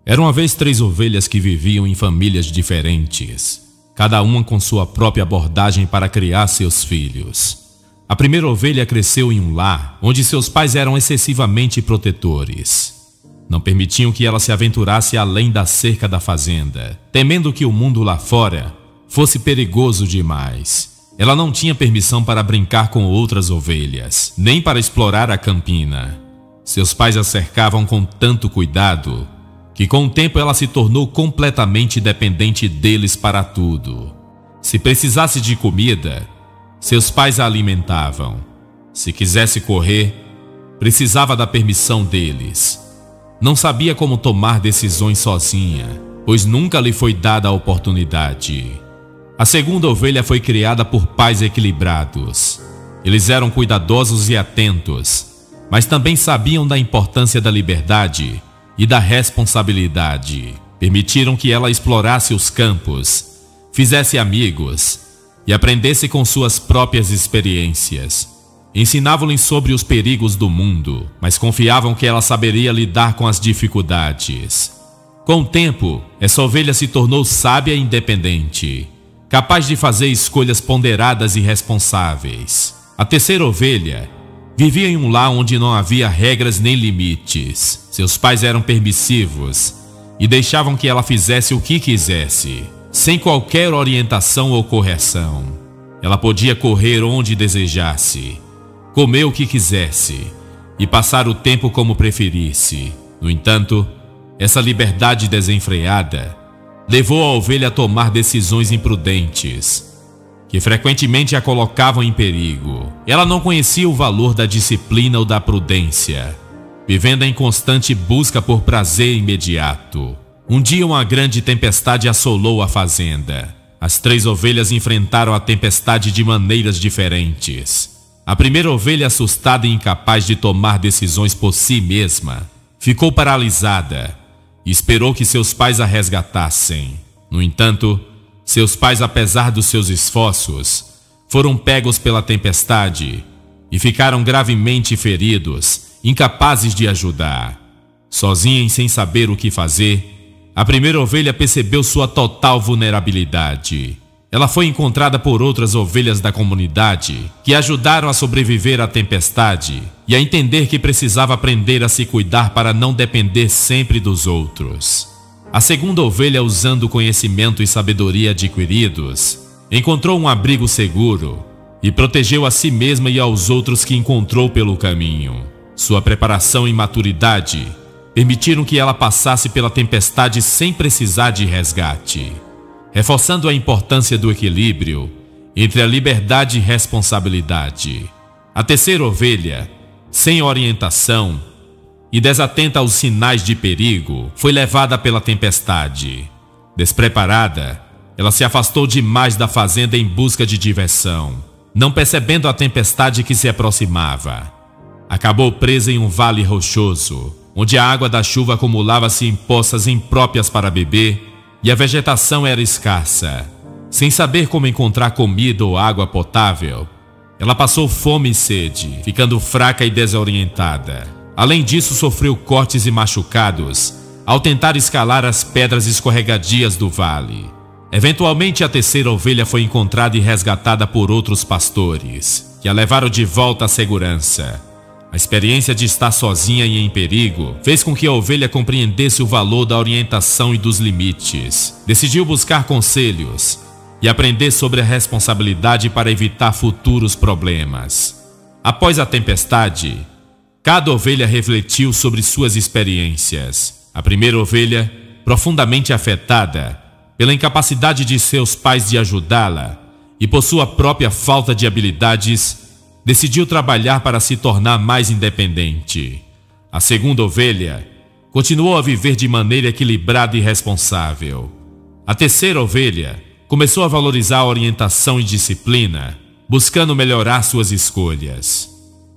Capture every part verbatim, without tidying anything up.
Era uma vez três ovelhas que viviam em famílias diferentes, cada uma com sua própria abordagem para criar seus filhos. A primeira ovelha cresceu em um lar onde seus pais eram excessivamente protetores. Não permitiam que ela se aventurasse além da cerca da fazenda, temendo que o mundo lá fora fosse perigoso demais. Ela não tinha permissão para brincar com outras ovelhas, nem para explorar a campina. Seus pais a cercavam com tanto cuidado que com o tempo ela se tornou completamente dependente deles para tudo. Se precisasse de comida, seus pais a alimentavam. Se quisesse correr, precisava da permissão deles. Não sabia como tomar decisões sozinha, pois nunca lhe foi dada a oportunidade. A segunda ovelha foi criada por pais equilibrados. Eles eram cuidadosos e atentos, mas também sabiam da importância da liberdade e da responsabilidade. Permitiram que ela explorasse os campos, fizesse amigos e aprendesse com suas próprias experiências. Ensinavam-lhe sobre os perigos do mundo, mas confiavam que ela saberia lidar com as dificuldades. Com o tempo, essa ovelha se tornou sábia e independente, capaz de fazer escolhas ponderadas e responsáveis. A terceira ovelha vivia em um lar onde não havia regras nem limites. Seus pais eram permissivos e deixavam que ela fizesse o que quisesse, sem qualquer orientação ou correção. Ela podia correr onde desejasse, comer o que quisesse e passar o tempo como preferisse. No entanto, essa liberdade desenfreada levou a ovelha a tomar decisões imprudentes, que frequentemente a colocavam em perigo. Ela não conhecia o valor da disciplina ou da prudência, vivendo em constante busca por prazer imediato. Um dia uma grande tempestade assolou a fazenda. As três ovelhas enfrentaram a tempestade de maneiras diferentes. A primeira ovelha, assustada e incapaz de tomar decisões por si mesma, ficou paralisada e esperou que seus pais a resgatassem. No entanto, seus pais, apesar dos seus esforços, foram pegos pela tempestade e ficaram gravemente feridos, incapazes de ajudar. Sozinha e sem saber o que fazer, a primeira ovelha percebeu sua total vulnerabilidade. Ela foi encontrada por outras ovelhas da comunidade que ajudaram a sobreviver à tempestade e a entender que precisava aprender a se cuidar para não depender sempre dos outros. A segunda ovelha, usando o conhecimento e sabedoria adquiridos, encontrou um abrigo seguro e protegeu a si mesma e aos outros que encontrou pelo caminho. Sua preparação e maturidade permitiram que ela passasse pela tempestade sem precisar de resgate, reforçando a importância do equilíbrio entre a liberdade e responsabilidade. A terceira ovelha, sem orientação e desatenta aos sinais de perigo, foi levada pela tempestade. Despreparada, ela se afastou demais da fazenda em busca de diversão, não percebendo a tempestade que se aproximava. Acabou presa em um vale rochoso, onde a água da chuva acumulava-se em poças impróprias para beber e a vegetação era escassa. Sem saber como encontrar comida ou água potável, ela passou fome e sede, ficando fraca e desorientada. Além disso, sofreu cortes e machucados ao tentar escalar as pedras escorregadias do vale. Eventualmente, a terceira ovelha foi encontrada e resgatada por outros pastores, que a levaram de volta à segurança. A experiência de estar sozinha e em perigo fez com que a ovelha compreendesse o valor da orientação e dos limites. Decidiu buscar conselhos e aprender sobre a responsabilidade para evitar futuros problemas. Após a tempestade, cada ovelha refletiu sobre suas experiências. A primeira ovelha, profundamente afetada pela incapacidade de seus pais de ajudá-la e por sua própria falta de habilidades, decidiu trabalhar para se tornar mais independente. A segunda ovelha continuou a viver de maneira equilibrada e responsável. A terceira ovelha começou a valorizar a orientação e disciplina, buscando melhorar suas escolhas.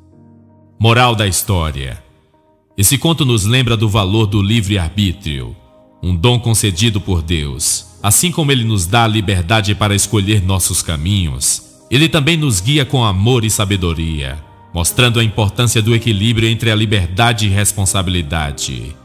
Moral da história: esse conto nos lembra do valor do livre-arbítrio, um dom concedido por Deus. Assim como Ele nos dá a liberdade para escolher nossos caminhos, Ele também nos guia com amor e sabedoria, mostrando a importância do equilíbrio entre a liberdade e responsabilidade.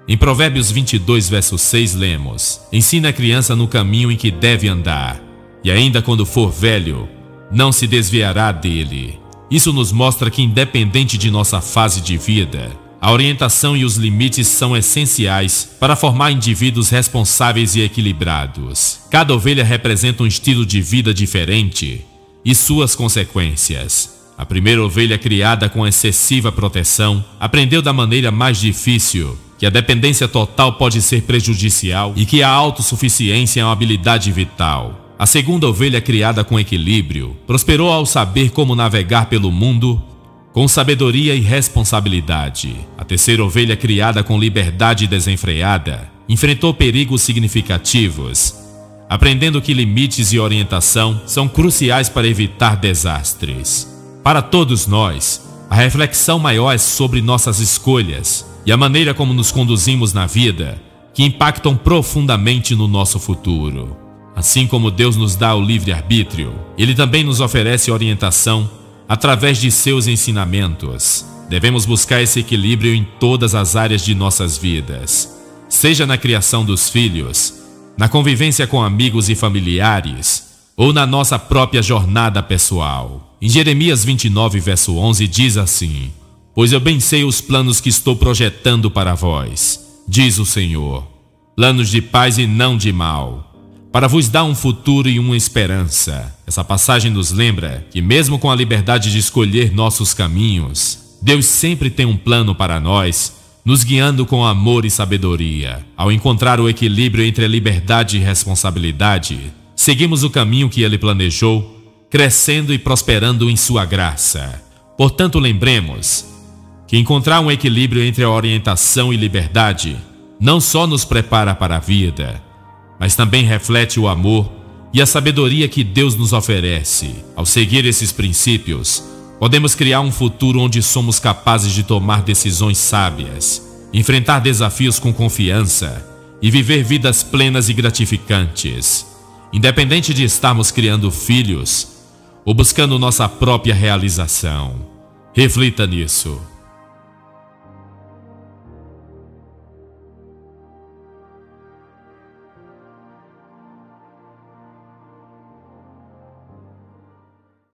Em Provérbios vinte e dois, verso seis, lemos: ensina a criança no caminho em que deve andar, e ainda quando for velho, não se desviará dele. Isso nos mostra que, independente de nossa fase de vida, a orientação e os limites são essenciais para formar indivíduos responsáveis e equilibrados. Cada ovelha representa um estilo de vida diferente e suas consequências. A primeira ovelha, criada com excessiva proteção, aprendeu da maneira mais difícil que a dependência total pode ser prejudicial e que a autossuficiência é uma habilidade vital. A segunda ovelha, criada com equilíbrio, prosperou ao saber como navegar pelo mundo com sabedoria e responsabilidade. A terceira ovelha, criada com liberdade desenfreada, enfrentou perigos significativos, aprendendo que limites e orientação são cruciais para evitar desastres. Para todos nós, a reflexão maior é sobre nossas escolhas e a maneira como nos conduzimos na vida, que impactam profundamente no nosso futuro. Assim como Deus nos dá o livre-arbítrio, Ele também nos oferece orientação através de seus ensinamentos. Devemos buscar esse equilíbrio em todas as áreas de nossas vidas, seja na criação dos filhos, na convivência com amigos e familiares, ou na nossa própria jornada pessoal. Em Jeremias vinte e nove, verso onze, diz assim: pois eu bem sei os planos que estou projetando para vós, diz o Senhor, planos de paz e não de mal, para vos dar um futuro e uma esperança. Essa passagem nos lembra que, mesmo com a liberdade de escolher nossos caminhos, Deus sempre tem um plano para nós, nos guiando com amor e sabedoria. Ao encontrar o equilíbrio entre a liberdade e responsabilidade, seguimos o caminho que Ele planejou, crescendo e prosperando em sua graça. Portanto, lembremos que encontrar um equilíbrio entre a orientação e liberdade não só nos prepara para a vida, mas também reflete o amor e a sabedoria que Deus nos oferece. Ao seguir esses princípios, podemos criar um futuro onde somos capazes de tomar decisões sábias, enfrentar desafios com confiança e viver vidas plenas e gratificantes, independente de estarmos criando filhos ou buscando nossa própria realização. Reflita nisso.